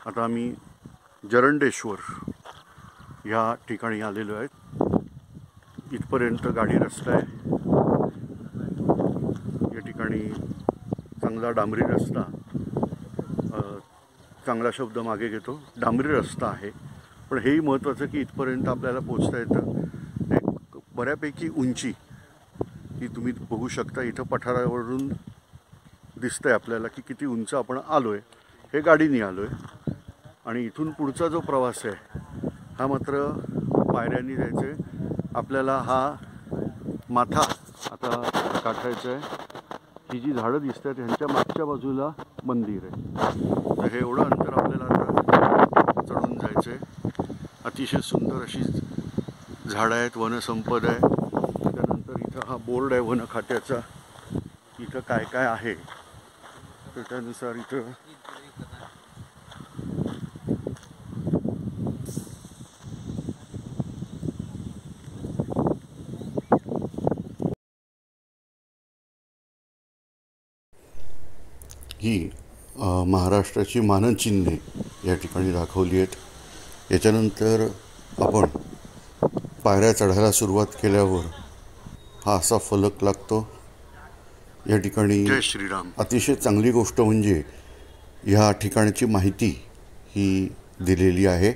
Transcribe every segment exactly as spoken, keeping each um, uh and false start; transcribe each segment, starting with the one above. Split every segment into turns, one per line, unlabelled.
आता आम्ही जरंडेश्वर या ठिकाणी आलेलो आहे। इथपर्यंत गाडी रस्ता आहे। या ठिकाणी चांगला डांबरी रस्ता, चांगला शब्द मागे घेतो, डांबरी रस्ता आहे। पण हेही महत्त्वाचं की इथपर्यंत आपल्याला पोहोचता येतं। एक बऱ्यापैकी उंची ही तुम्ही बघू शकता। इथं पठारावरून दिसतंय आपल्याला की किती उंच आपण आलो आहे। हे गाडीने आलो आहे आणि इथून पुढचा जो प्रवास आहे हा मात्र पायऱ्यांनी जायचं आहे आपल्याला। हा माथा आता गाठायचा आहे। ही जी झाडं दिसतात ह्यांच्या मागच्या बाजूला मंदिर आहे। तर हे एवढं अंतर आपल्याला आता चढून जायचं आहे। अतिशय सुंदर अशी झाडं आहेत, वनसंपदा आहे। त्यानंतर इथं हा बोर्ड आहे वन खात्याचा, इथं काय काय आहे तर त्यानुसार इथं ही महाराष्ट्राची मानचिन्हे या ठिकाणी दाखवली आहेत। याच्यानंतर आपण पायऱ्या चढायला सुरुवात केल्यावर हा असा फलक लागतो। या ठिकाणी जय श्रीराम। अतिशय चांगली गोष्ट म्हणजे ह्या ठिकाणची माहिती ही दिलेली आहे।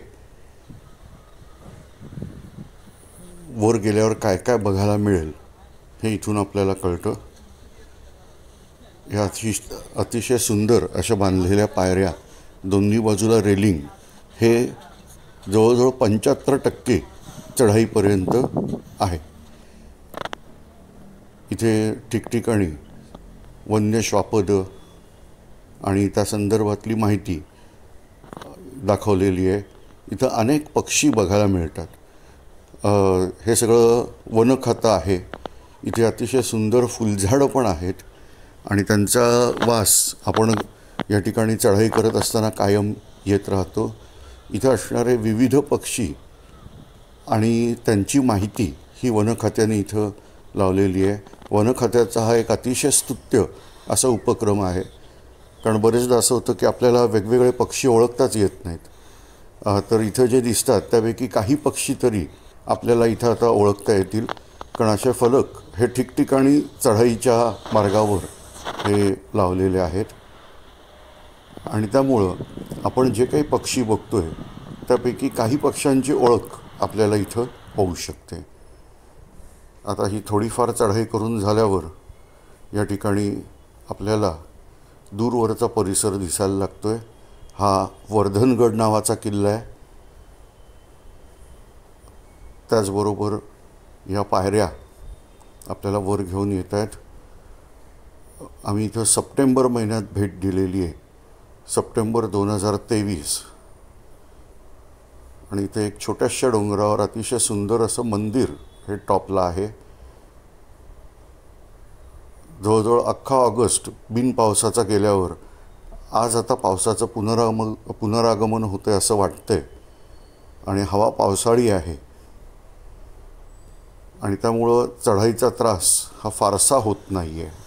वर गेल्यावर काय काय बघायला मिळेल हे इथून आपल्याला कळतं। ह्या अतिशय अतिशय सुंदर अशा बांधलेल्या पायऱ्या, दोन्ही बाजूला रेलिंग, हे जवळजवळ पंच्याहत्तर टक्के चढाईपर्यंत आहे। इथे ठिकठिकाणी वन्य श्वापद आणि त्या संदर्भातली माहिती दाखवलेली आहे। इथं अनेक पक्षी बघायला मिळतात। हे सगळं वन खातं आहे। इथे अतिशय सुंदर फुलझाडं पण आहेत आणि त्यांचा वास आपण या ठिकाणी चढाई करत असताना कायम येत राहतो। इथं असणारे विविध पक्षी आणि त्यांची माहिती ही वन खात्याने इथं लावलेली आहे। वन खात्याचा हा एक अतिशय स्तुत्य असा उपक्रम आहे। कारण बरेचदा असं होतं की आपल्याला वेगवेगळे पक्षी ओळखताच येत नाहीत। तर इथं जे दिसतात त्यापैकी काही पक्षी तरी आपल्याला इथं आता ओळखता येतील। कारण असे फलक हे ठिकठिकाणी चढाईच्या मार्गावर हे लावलेले आहेत आणि त्यामुळं आपण जे काही पक्षी बघतोय त्यापैकी काही पक्ष्यांची ओळख आपल्याला इथं होऊ शकते। आता ही थोडीफार चढाई करून झाल्यावर या ठिकाणी आपल्याला दूरवरचा परिसर दिसायला लागतोय। हा वर्धनगड नावाचा किल्ला आहे। त्याचबरोबर या पायऱ्या आपल्याला वर घेऊन येत आहेत। आम्ही इथं सप्टेंबर महिन्यात भेट दिलेली आहे, सप्टेंबर दोन हजार तेवीस। आणि इथे एक छोट्याशा डोंगरावर अतिशय सुंदर असं मंदिर हे टॉपला आहे। जवळजवळ अख्खा ऑगस्ट बिन पावसाचा गेल्यावर आज आता पावसाचं पुनरागमन पुनरागमन होतंय असं वाटतंय आणि हवा पावसाळी आहे आणि त्यामुळं चढाईचा त्रास हा फारसा होत नाही आहे।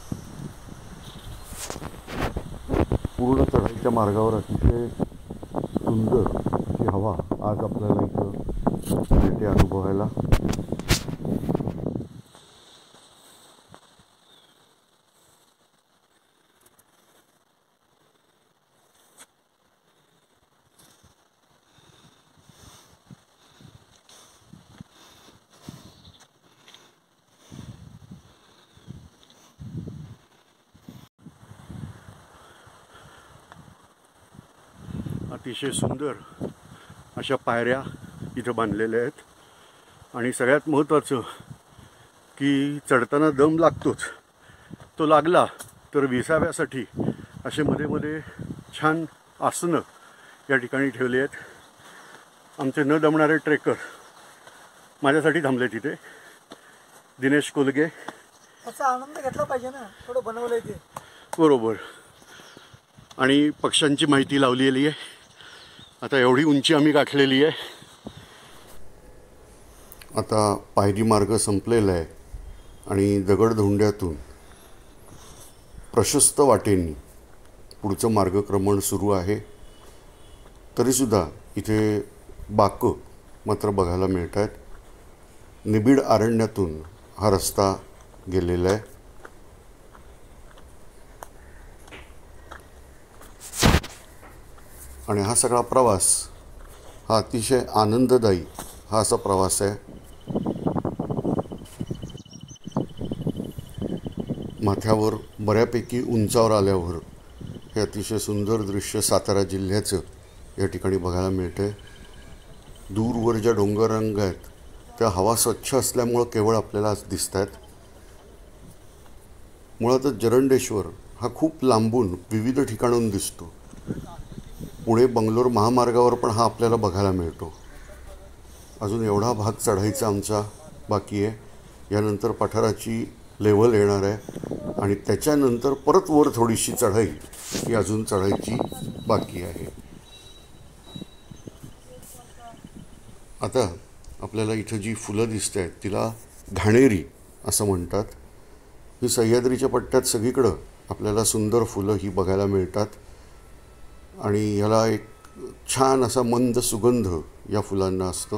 पूर्ण चढाईच्या मार्गावर अतिशय सुंदर अशी हवा आज आपल्याला इथं मिळते अनुभवायला। अतिशय सुंदर अशा पायऱ्या इथं बांधलेल्या आहेत आणि सगळ्यात महत्त्वाचं की चढताना दम लागतोच। तो लागला तर विसाव्यासाठी असे मध्ये मध्ये छान आसनं या ठिकाणी ठेवली आहेत। आमचे न दमणारे ट्रेकर माझ्यासाठी थांबले तिथे। दिनेश कोलगे
असा आनंद घेतला पाहिजे ना, थोडं बनवलंय ते
बरोबर। आणि पक्ष्यांची माहिती लावलेली आहे। आता एवढी उंची आम्ही गाठलेली आहे। आता पायरी मार्ग संपलेला आहे आणि दगडधोंड्यातून प्रशस्त वाटेने पुढचं मार्गक्रमण सुरू आहे। तरीसुद्धा इथे बाकं मात्र बघायला मिळत आहेत. निबिड अरण्यातून हा रस्ता गेलेला आहे. आणि हा सगळा प्रवास हा अतिशय आनंददायी हा असा प्रवास आहे. माथ्यावर बऱ्यापैकी उंचावर आल्यावर हे अतिशय सुंदर दृश्य सातारा जिल्ह्याचं या ठिकाणी बघायला मिळतं. दूरवर ज्या डोंगररांगा आहेत त्या हवा स्वच्छ असल्यामुळं केवळ आपल्याला आज दिसत आहेत. मुळातच जरंडेश्वर हा खूप लांबून विविध ठिकाणून दिसतो. पुणे बंगलोर महामार्गावर पण हा आपल्याला बघायला मिळतो. अजून एवढा भाग चढायचा आमचा बाकी आहे. यानंतर पठाराची लेवल येणार आहे आणि त्याच्यानंतर परत वर थोडीशी चढाई ही अजून चढायची बाकी आहे. आता आपल्याला इथं जी फुलं दिसत आहेत तिला घाणेरी असं म्हणतात. ही सह्याद्रीच्या पट्ट्यात सगळीकडं आपल्याला सुंदर फुलं ही बघायला मिळतात आणि ह्याला एक छान असा मंद सुगंध या फुलांना असतो.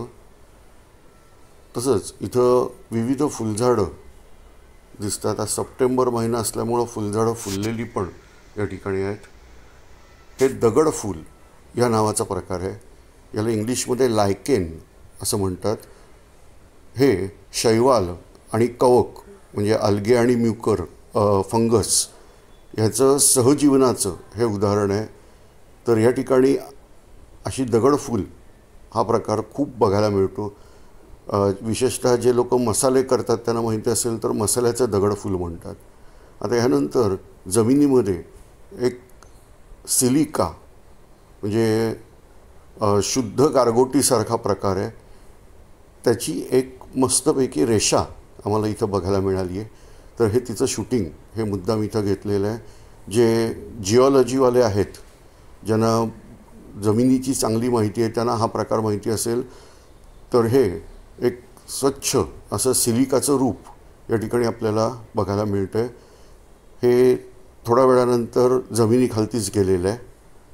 तसंच इथं विविध फुलझाडं दिसतात. आज सप्टेंबर महिना असल्यामुळं फुलझाडं फुललेली पण या ठिकाणी आहेत. हे दगड फूल या नावाचा प्रकार आहे. याला इंग्लिशमध्ये लायकेन असं म्हणतात. हे शैवाल आणि कवक म्हणजे अल्गे आणि म्युकर फंगस ह्याचं सहजीवनाचं हे उदाहरण आहे. तर या ठिकाणी अशी दगडफूल हा प्रकार खूप बघायला मिळतो. विशेषतः जे लोक मसाले करतात त्यांना माहिती असेल तर मसाल्याचं दगडफूल म्हणतात. आता ह्यानंतर जमिनीमध्ये एक सिलिका म्हणजे शुद्ध गारगोटीसारखा प्रकार आहे. त्याची एक मस्तपैकी रेषा आम्हाला इथं बघायला मिळाली आहे. तर हे तिचं शूटिंग हे मुद्दाम इथं घेतलेलं आहे. जे जिओलॉजीवाले आहेत ज्यांना जमिनीची चांगली माहिती आहे त्यांना हा प्रकार माहिती असेल तर हे एक स्वच्छ असं सिलिकाचं रूप या ठिकाणी आपल्याला बघायला मिळतं आहे. हे थोड्या वेळानंतर जमिनीखालतीच गेलेलं आहे.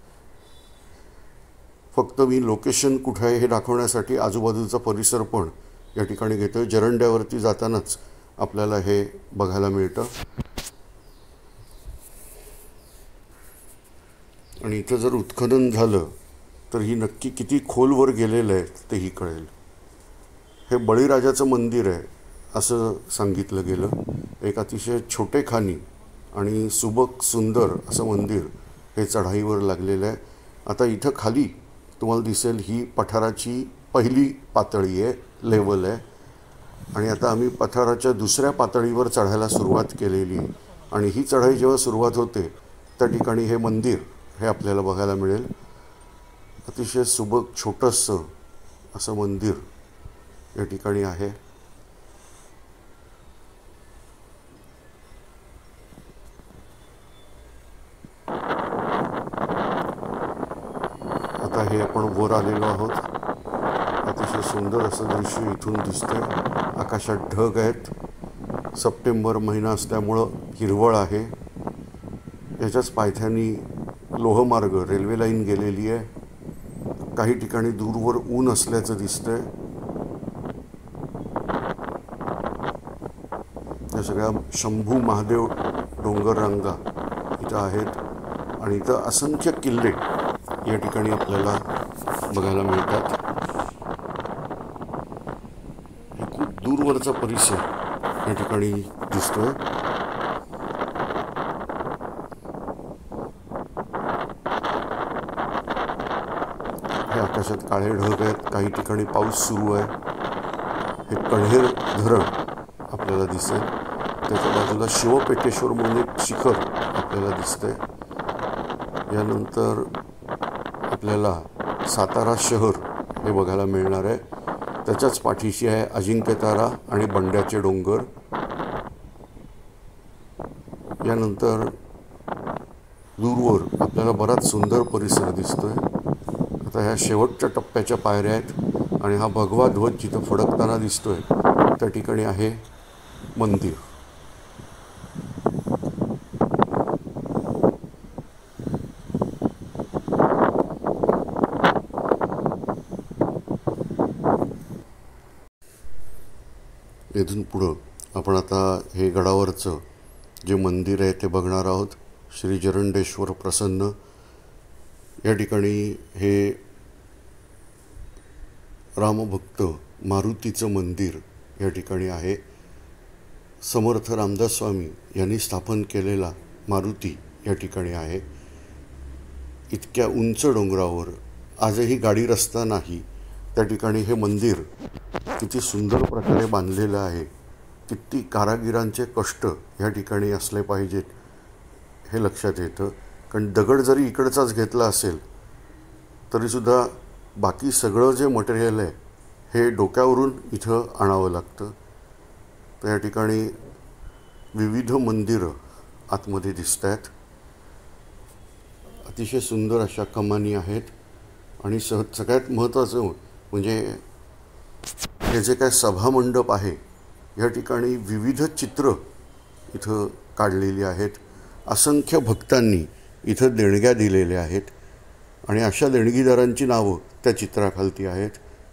फक्त मी लोकेशन कुठं आहे हे दाखवण्यासाठी आजूबाजूचा परिसर पण या ठिकाणी घेतो आहे. जरंड्यावरती जातानाच आपल्याला हे बघायला मिळतं. आणि इथं जर उत्खनन झालं तर ही नक्की किती खोलवर गेलेलं आहे तेही कळेल. हे बळीराजाचं मंदिर आहे असं सांगितलं गेलं. एक अतिशय छोटेखानी आणि सुबक सुंदर असं मंदिर हे चढाईवर लागलेलं आहे. आता इथं खाली तुम्हाला दिसेल ही पठाराची पहिली पातळी आहे, लेवल आहे. आणि आता आम्ही पठाराच्या दुसऱ्या पातळीवर चढायला सुरुवात केलेली आहे. आणि ही चढाई जेव्हा सुरुवात होते त्या ठिकाणी हे मंदिर हे आपल्याला बघायला मिळेल. अतिशय सुबक छोटंसं असं मंदिर या ठिकाणी आहे. आता हे आपण वर आलेलो आहोत. अतिशय सुंदर असं दृश्य इथून दिसतंय. आकाशात ढग आहेत. सप्टेंबर महिना असल्यामुळं हिरवळ आहे. याच्याच पायथ्यानी लोहमार्ग रेल्वे लाईन गेलेली आहे. काही ठिकाणी दूरवर ऊन असल्याचं दिसतंय. या सगळ्या शंभू महादेव डोंगर रांगा इथं आहेत. आणि इथं असंख्य किल्ले या ठिकाणी आपल्याला बघायला मिळतात. हे खूप दूरवरचा परिसर या ठिकाणी दिसतोय. हे आकाशात काळे ढग आहेत. काही ठिकाणी पाऊस सुरू आहे. हे कण्हेर धरण आपल्याला दिसेल. त्याच्या बाजूला शिवपेटेश्वर म्हणून एक शिखर आपल्याला दिसतंय. यानंतर आपल्याला सातारा शहर हे बघायला मिळणार आहे. त्याच्याच पाठीशी आहे अजिंक्यतारा आणि बंड्याचे डोंगर. यानंतर दूरवर आपल्याला बराच सुंदर परिसर दिसतोय. आता ह्या शेवटच्या टप्प्याच्या पायऱ्या आहेत आणि हा भगवा ध्वज जिथं फडकताना दिसतोय त्या ठिकाणी आहे मंदिर. इथून पुढं आपण आता हे गडावरचं जे मंदिर आहे ते बघणार आहोत. श्री जरंडेश्वर प्रसन्न या ठिकाणी हे रामभक्त मारुतीचं मंदिर या ठिकाणी आहे. समर्थ रामदास स्वामी यांनी स्थापन केलेला मारुती या ठिकाणी आहे. इतक्या उंच डोंगरावर आजही गाडी रस्ता नाही, त्या ठिकाणी हे मंदिर किती सुंदर प्रकारे बांधलेलं आहे. किती कारागिरांचे कष्ट या ठिकाणी असले पाहिजेत हे लक्षात येतं. कारण दगड जरी इकडचाच घेतला असेल तरीसुद्धा बाकी सगळं जे मटेरियल आहे हे डोक्यावरून इथं आणावं लागतं. तर या ठिकाणी विविध मंदिरं आतमध्ये दिसत आहेत. अतिशय सुंदर अशा कमानी आहेत. आणि सह सगळ्यात महत्त्वाचं म्हणजे हे जे काय सभामंडप आहे या ठिकाणी विविध चित्र इथं काढलेली आहेत. असंख्य भक्तांनी इथं देणग्या दिलेल्या आहेत आणि अशा देणगीदारांची नावं त्या चित्राखालती आहेत.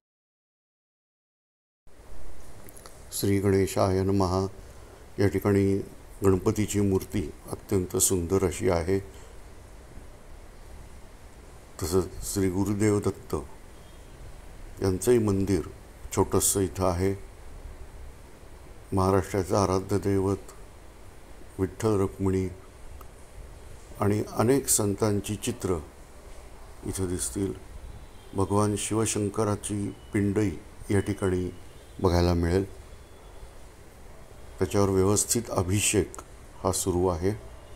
श्री गणेशाय नमः. या ठिकाणी गणपतीची मूर्ती अत्यंत सुंदर अशी आहे. तसंच श्री गुरुदेव दत्त यांचंही मंदिर छोटंसं इथं आहे. महाराष्ट्राचं आराध्य दैवत विठ्ठल रुक्मिणी आणि अनेक संतांची चित्र इथं दिसतील. भगवान शिवशंकराची पिंडही या ठिकाणी बघायला मिळेल. त्याच्यावर व्यवस्थित अभिषेक हा सुरू आहे.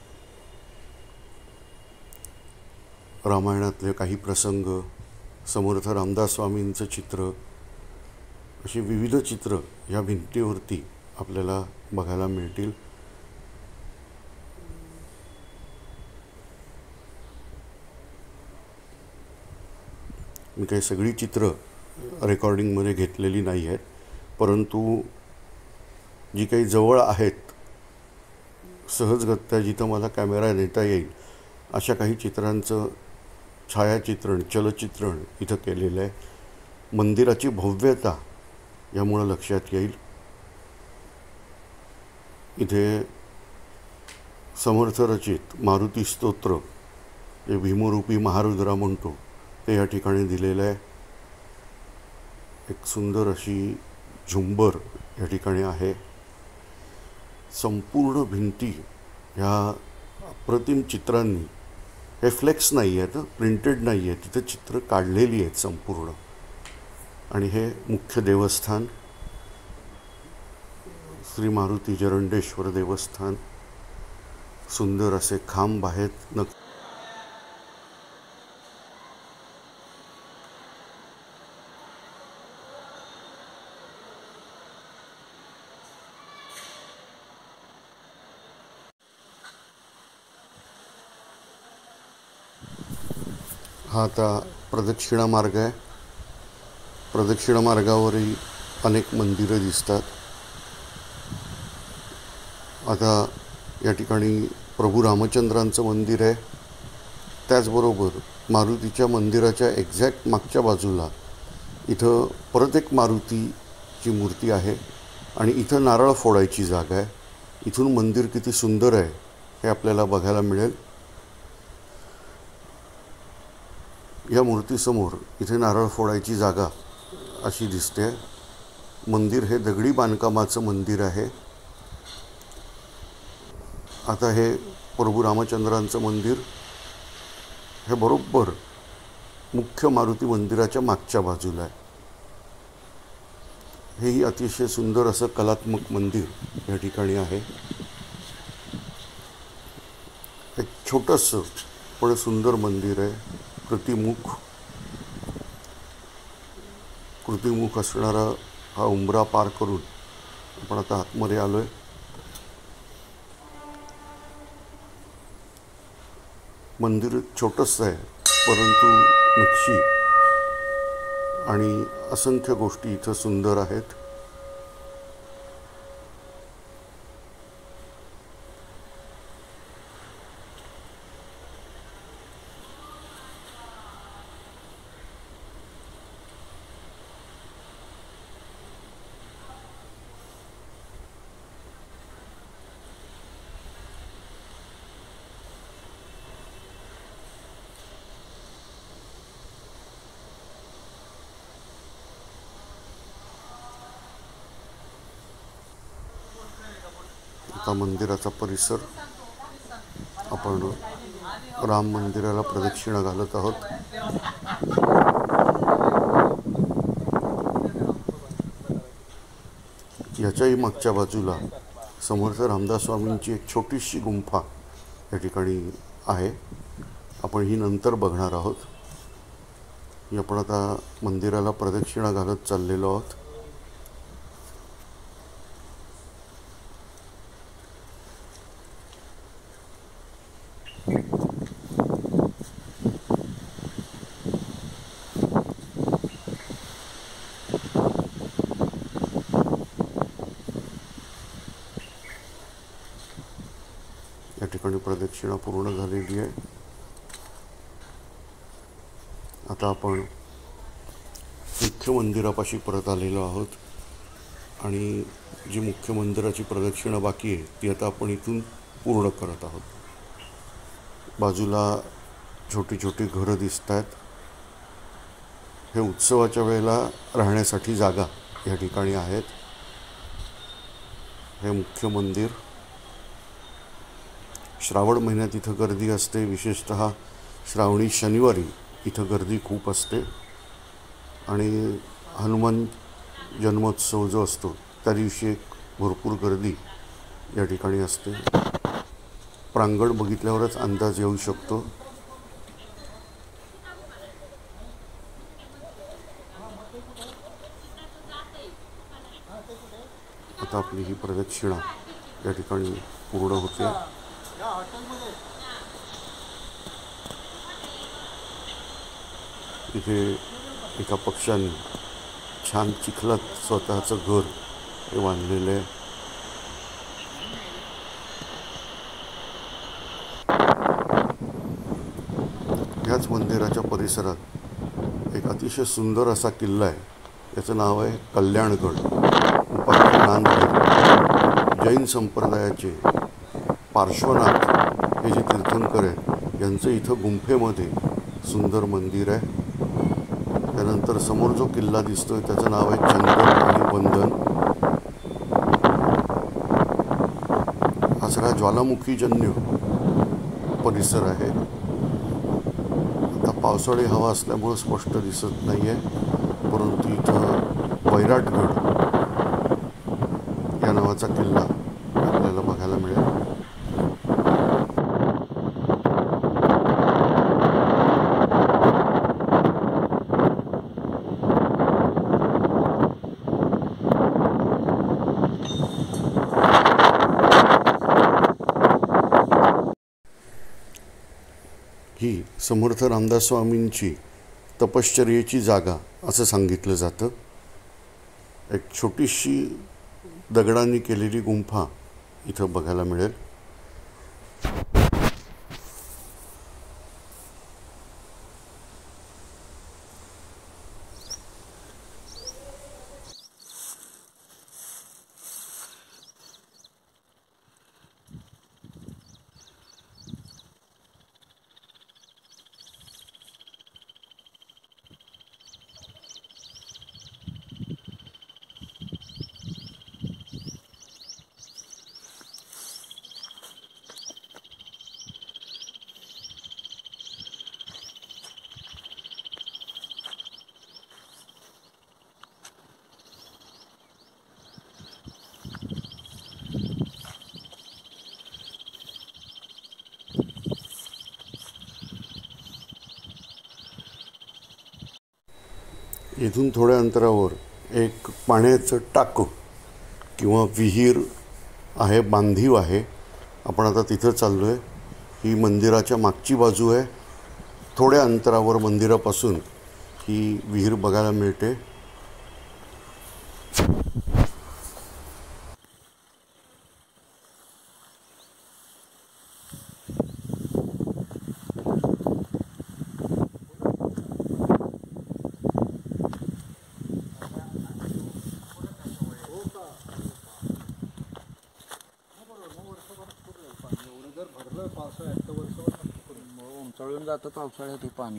रामायणातले काही प्रसंग, समर्थ रामदास स्वामींचं चित्र, अशी विविध चित्र या भिंतीवरती आपल्याला बघायला मिळतील. मी काही सगळी चित्र रेकॉर्डिंगमध्ये घेतलेली नाही आहेत, परंतु जी काही जवळ आहेत सहजगत्या जिथं मला कॅमेरा नेता येईल अशा काही चित्रांचं छायाचित्रण, चलचित्रण इथं केलेलं आहे. मंदिराची भव्यता यामुळं लक्षात येईल. इथे समर्थरचित मारुती स्तोत्र जे भीमरूपी महारुद्रा म्हणतो ते या ठिकाणी दिलेलं आहे. एक सुंदर अशी झुंबर या ठिकाणी आहे. संपूर्ण भिंती ह्या अप्रतिम चित्रांनी, हे फ्लेक्स नाही आहेत, प्रिंटेड नाही आहे, तिथे चित्र काढलेली आहेत संपूर्ण. आणि हे मुख्य देवस्थान श्री मारुती जरंडेश्वर देवस्थान. सुंदर असे खांब आहेत. न हा आता प्रदक्षिणा मार्ग आहे. प्रदक्षिणा मार्गावरही अनेक मंदिरं दिसतात. आता या ठिकाणी प्रभू रामचंद्रांचं मंदिर आहे. त्याचबरोबर मारुतीच्या मंदिराच्या एक्झॅक्ट मागच्या बाजूला इथं परत एक मारुतीची मूर्ती आहे आणि इथं नारळ फोडायची जागा आहे. इथून मंदिर किती सुंदर आहे हे आपल्याला बघायला मिळेल. या मूर्तीसमोर इथे नारळ फोडायची जागा अशी दिसते. मंदिर हे दगडी बांधकामाचं मंदिर आहे. आता हे प्रभू रामचंद्रांचं मंदिर हे बरोबर मुख्य मारुती मंदिराच्या मागच्या बाजूला आहे. हेही अतिशय सुंदर असं कलात्मक मंदिर या ठिकाणी आहे. एक छोटंसं पण सुंदर मंदिर आहे. कृतिमुख कृतिमुख असणारा हा उंबरा पार करून आपण आता आतमध्ये आलो आहे. मंदिर छोटंसं आहे, परंतु नक्षी आणि असंख्य गोष्टी इथं सुंदर आहेत. आता मंदिराचा परिसर आपण राम मंदिराला प्रदक्षिणा घालत आहोत. याच्याही मागच्या बाजूला समर्थ रामदास स्वामींची एक छोटीशी गुंफा या ठिकाणी आहे. आपण ही नंतर बघणार आहोत. ही आपण आता मंदिराला प्रदक्षिणा घालत चाललेलो आहोत. या ठिकाणी प्रदक्षिणा पूर्ण झालेली आहे. आता आपण मुख्य मंदिरापाशी परत आलेलो आहोत आणि जी मुख्य मंदिराची प्रदक्षिणा बाकी आहे ती आता आपण इथून पूर्ण करत आहोत. बाजूला छोटी छोटी घरं दिसत आहेत. हे उत्सवाच्या वेळेला राहण्यासाठी जागा या ठिकाणी आहेत. हे मुख्य मंदिर. श्रावण महिन्यात इथं गर्दी असते. विशेषतः श्रावणी शनिवारी इथं गर्दी खूप असते आणि हनुमान जन्मोत्सव जो असतो त्या दिवशी एक भरपूर गर्दी या ठिकाणी असते. प्रांगण बघितल्यावरच अंदाज येऊ शकतो. आता आपली ही प्रदक्षिणा या ठिकाणी पूर्ण होते. इथे एका पक्षाने छान चिखलात स्वतःचं घर हे बांधलेलं आहे. ह्याच मंदिराच्या परिसरात एक अतिशय सुंदर असा किल्ला आहे. याचं नाव आहे कल्याणगड. उपाख्य नांदगड. जैन संप्रदायाचे पार्श्वनाथ हे जे तीर्थंकर आहेत यांचं इथं गुंफेमध्ये सुंदर मंदिर आहे. त्यानंतर समोर जो किल्ला दिसतोय त्याचं नाव आहे चंदन आणि बंधन. हा सगळा ज्वालामुखीजन्य परिसर आहे. आता पावसाळी हवा असल्यामुळं स्पष्ट दिसत नाही आहे, परंतु इथं वैराटगड या नावाचा किल्ला आपल्याला बघायला मिळेल. ही समर्थ रामदास स्वामींची तपश्चर्येची जागा असं सांगितलं जातं. एक छोटीशी दगडांनी केलेली गुंफा इथं बघायला मिळेल. इथून थोड्या अंतरावर एक पाण्याचं टाकं किंवा विहीर आहे, बांधीव आहे. आपण आता तिथं चाललो आहे. ही मंदिराच्या मागची बाजू आहे. थोड्या अंतरावर मंदिरापासून ही विहीर बघायला मिळते.
उंचाळून जातं पावसाळ्यात हे पाणी.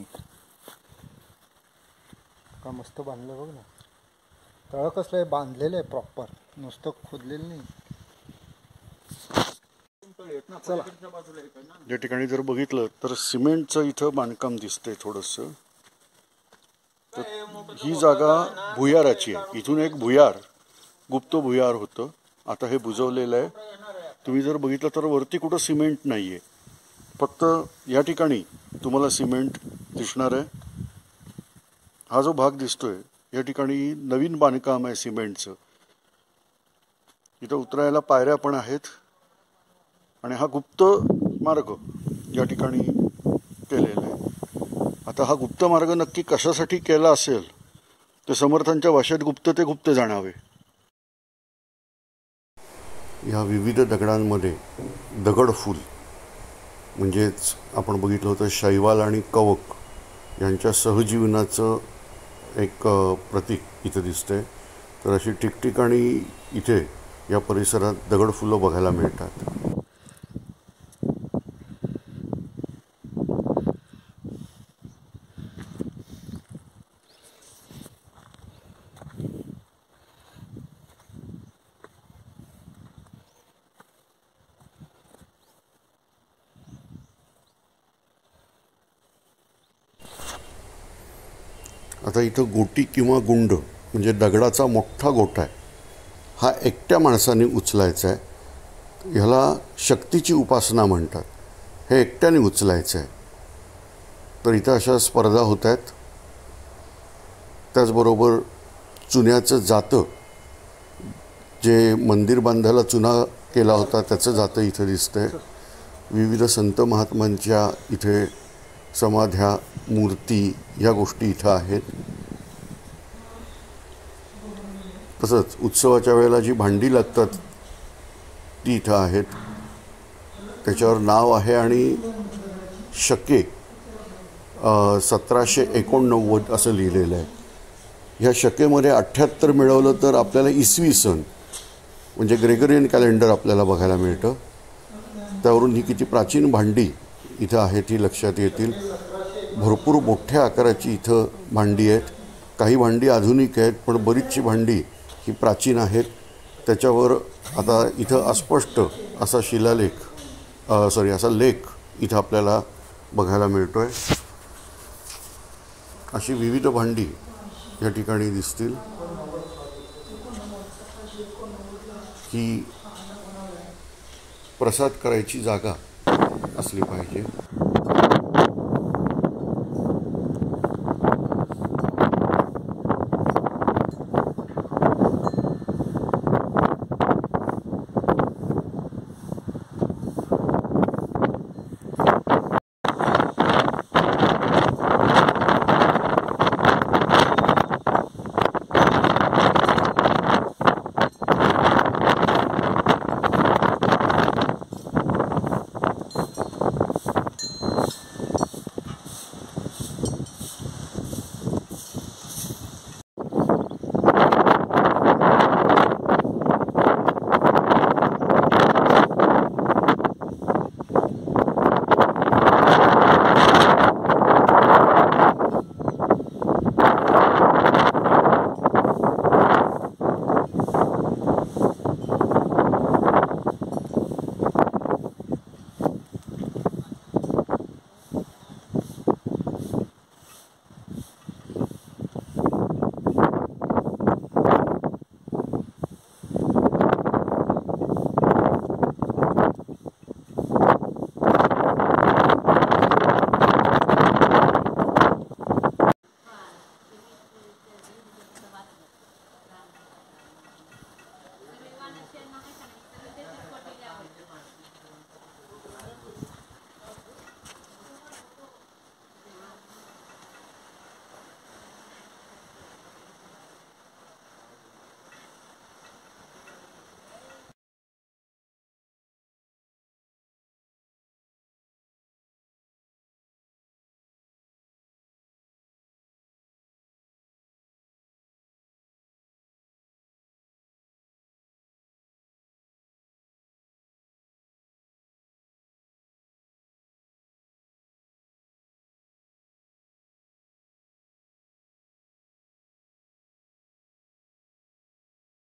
का मस्त बांधलं बघ ना. तळ कसलं आहे, बांधलेलं आहे प्रॉपर, नुसतं खोदलेलं नाही. चला.
या ठिकाणी जर बघितलं तर सिमेंटचं इथं बांधकाम दिसतंय थोडंसं. तर ही जागा भुयाराची आहे. इथून एक भुयार, गुप्त भुयार होतं. आता हे बुजवलेलं आहे. तुम्ही जर बघितलं तर वरती कुठं सिमेंट नाही आहे, फक्त या ठिकाणी तुम्हाला सिमेंट दिसणार आहे. हा जो भाग दिसतोय या ठिकाणी नवीन बांधकाम आहे सिमेंटचं. इथं उतरायला पायऱ्या पण आहेत आणि हा गुप्त मार्ग या ठिकाणी केलेला आहे. आता हा गुप्त मार्ग नक्की कशासाठी केला असेल ते समर्थांच्या भाषेत गुप्त ते गुप्त जाणावे. या विविध दगडांमध्ये दगडफूल म्हणजेच आपण बघितलं होतं शैवाल आणि कवक यांच्या सहजीवनाचं एक प्रतीक इथं दिसतंय. तर अशी ठिकठिकाणी इथे या परिसरात दगडफुलं बघायला मिळतात. आता इथं गोटी किंवा गुंड म्हणजे दगडाचा मोठा गोटा आहे. हा एकट्या माणसाने उचलायचा आहे. ह्याला शक्तीची उपासना म्हणतात. हे एकट्याने उचलायचं आहे. तर इथं अशा स्पर्धा होत आहेत. त्याचबरोबर चुन्याचं जातं, जे मंदिर बांधायला चुना केला होता त्याचं जातं इथं दिसतंय. विविध संत महात्मांच्या इथे समाध्या, मूर्ती या गोष्टी इथं आहेत. तसंच उत्सवाच्या वेळेला जी भांडी लागतात ती इथं आहेत. त्याच्यावर नाव आहे आणि शके सतराशे एकोणनव्वद असं लिहिलेलं आहे. ह्या शकेमध्ये अठ्ठ्याहत्तर मिळवलं तर आपल्याला इसवी सन म्हणजे ग्रेगरियन कॅलेंडर आपल्याला बघायला मिळतं. त्यावरून ही किती प्राचीन भांडी इथं आहेत ही लक्षात येतील. भरपूर मोठ्या आकाराची इथं भांडी आहेत. काही भांडी आधुनिक आहेत पण बरीचशी भांडी ही प्राचीन आहेत. त्याच्यावर आता इथं अस्पष्ट असा शिलालेख सॉरी असा लेख इथं आपल्याला बघायला मिळतो आहे. अशी विविध भांडी या ठिकाणी दिसतील. ही प्रसाद करायची जागा असली पाहिजे.